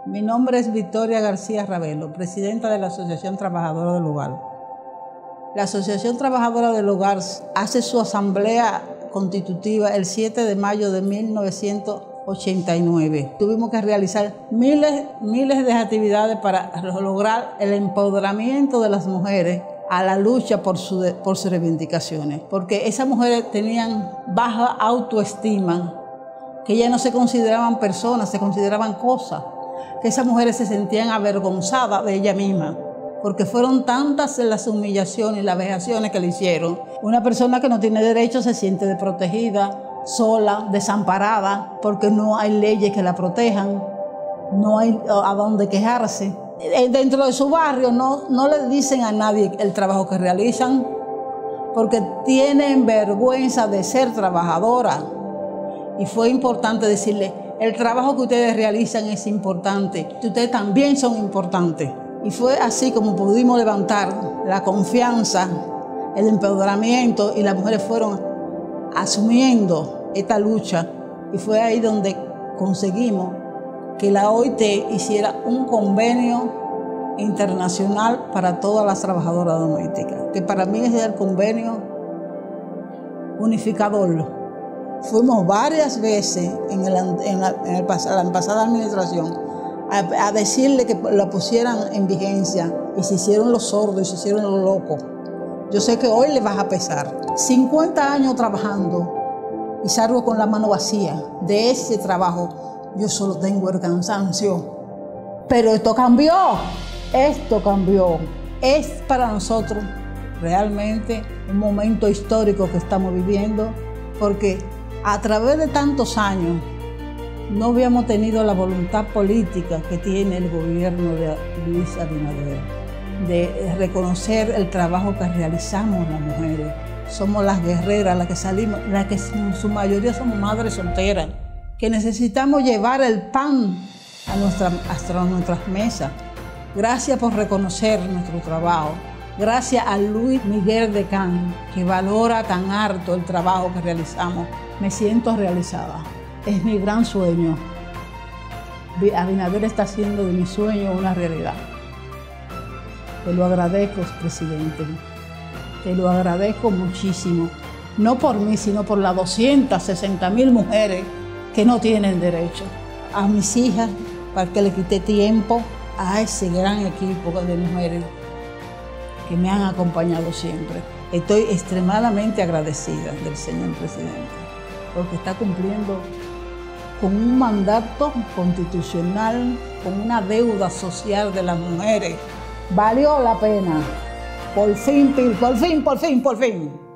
Mi nombre es Victoria García Ravelo, presidenta de la Asociación Trabajadora del Hogar. La Asociación Trabajadora del Hogar hace su asamblea constitutiva el 7 de mayo de 1989. Tuvimos que realizar miles de actividades para lograr el empoderamiento de las mujeres a la lucha por sus reivindicaciones, porque esas mujeres tenían baja autoestima, que ellas no se consideraban personas, se consideraban cosas, que esas mujeres se sentían avergonzadas de ellas mismas, porque fueron tantas las humillaciones y las vejaciones que le hicieron. Una persona que no tiene derecho se siente desprotegida, sola, desamparada, porque no hay leyes que la protejan, no hay a dónde quejarse. Dentro de su barrio no le dicen a nadie el trabajo que realizan, porque tienen vergüenza de ser trabajadora. Y fue importante decirle, el trabajo que ustedes realizan es importante, y ustedes también son importantes. Y fue así como pudimos levantar la confianza, el empoderamiento, y las mujeres fueron asumiendo esta lucha. Y fue ahí donde conseguimos que la OIT hiciera un convenio internacional para todas las trabajadoras domésticas, que para mí es el convenio unificador. Fuimos varias veces en la pasada administración a decirle que la pusieran en vigencia, y se hicieron los sordos y se hicieron los locos. Yo sé que hoy les vas a pesar. 50 años trabajando y salgo con la mano vacía de ese trabajo. Yo solo tengo el cansancio. Pero esto cambió. Es para nosotros realmente un momento histórico que estamos viviendo, porque a través de tantos años no habíamos tenido la voluntad política que tiene el gobierno de Luis Abinader de reconocer el trabajo que realizamos las mujeres. Somos las guerreras, las que salimos, las que en su mayoría somos madres solteras, que necesitamos llevar el pan hasta nuestras mesas. Gracias por reconocer nuestro trabajo. Gracias a Luis Miguel Decán, que valora tan harto el trabajo que realizamos. Me siento realizada. Es mi gran sueño. Abinader está haciendo de mi sueño una realidad. Te lo agradezco, presidente. Te lo agradezco muchísimo. No por mí, sino por las 260.000 mujeres que no tienen derecho. A mis hijas, para que le quite tiempo a ese gran equipo de mujeres que me han acompañado siempre. Estoy extremadamente agradecida del señor presidente, porque está cumpliendo con un mandato constitucional, con una deuda social de las mujeres. Valió la pena. Por fin.